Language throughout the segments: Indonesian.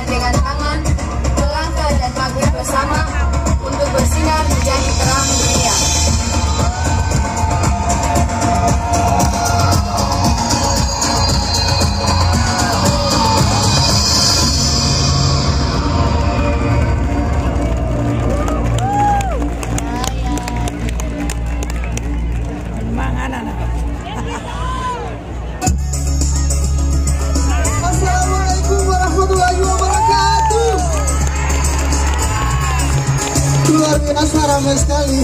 bergandengan tangan, melangkah dan maju bersama untuk bersinar menjadi terang dunia. Assalamualaikum warahmatullahi wabarakatuh. Luar biasa ramai sekali.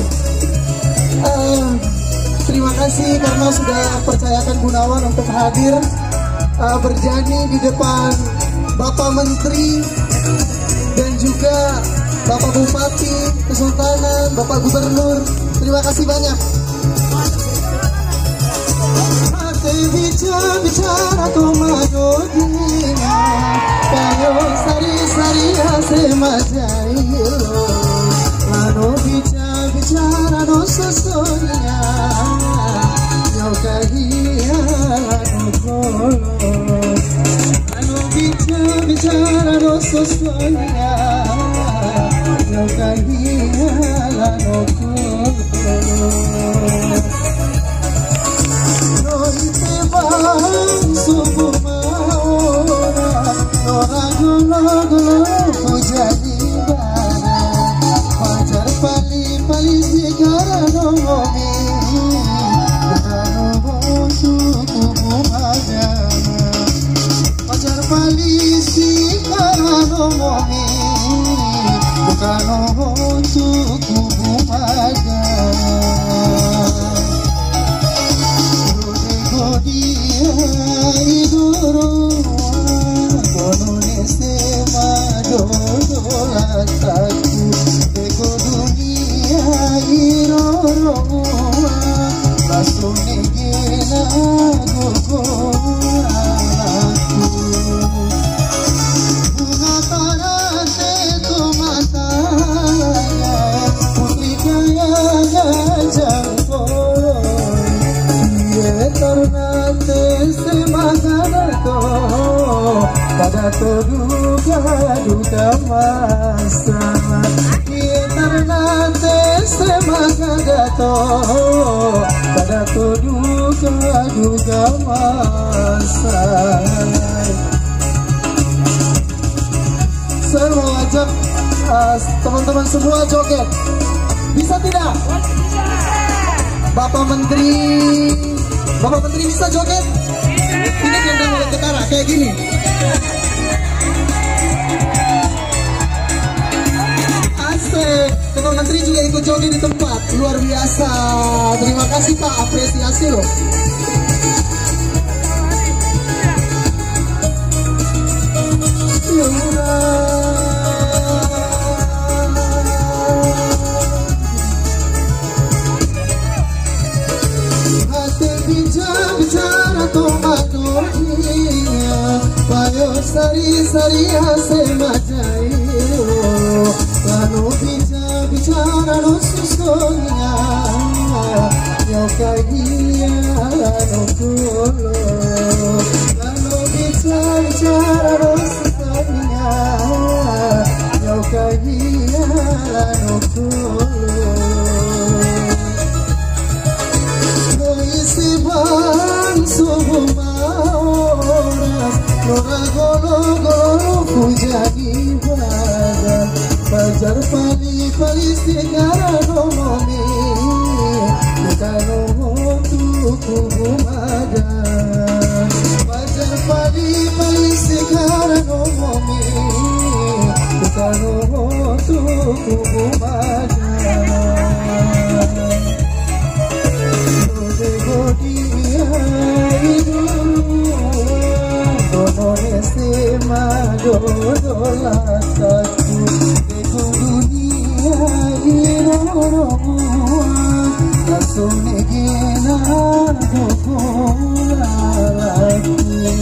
Terima kasih karena sudah percayakan Gunawan untuk hadir bernyanyi di depan Bapak Menteri dan juga Bapak Bupati Kesultanan, Bapak Gubernur. Terima kasih banyak. Bicara tomadodina kayo sari-sari hase majailo lano bicara no sosonya yo kahia lano kolo lano bicara no sosonya yo kahia lano kolo subuh maura noragulo jadi barang pacar pali sigara nomi bukan suku bumaga pacar pali sigara nomi bukan suku bumaga iduro kono neste madololataku eko dunia iroro basone gena gogoraku bunga tarate tomataya putri kaya gajah tornate se maganato pagato duga masalah tornate se maganato pagato duga masalah. Saya mau ajak teman-teman semua joget, bisa tidak? Bapak Menteri bisa joget? Ini gendang oleh ketara kayak gini. Asik. Bapak Menteri juga ikut joget di tempat. Luar biasa. Terima kasih Pak, apresiasi loh. Bicara tomadodina payo sari-sari hase majailo lano bicara no susonya yo kahia lano kolo lano bicara no susonya yo kahia lano kolo subuh maura golo jadi badan pacar pali sigara nomi bukan untuk bumadan pacar pali sigara nomi bukan untuk bumadan madololataku eko dunia iroro langsung negena gogoraku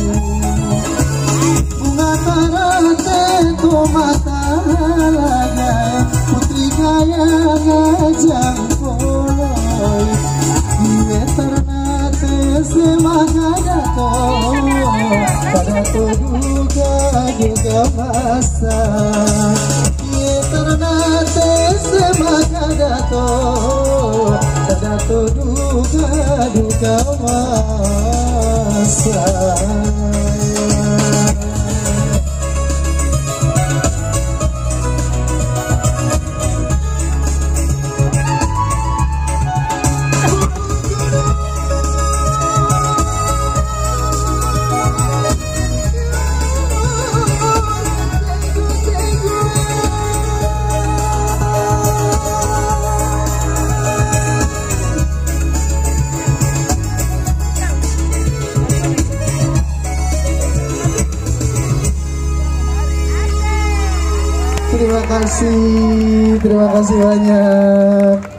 bunga tarate tomatalaga putri kaya gajah poloi ternate semagadato pada duga masa ye ternate semaka dato duga masa. Terima kasih banyak.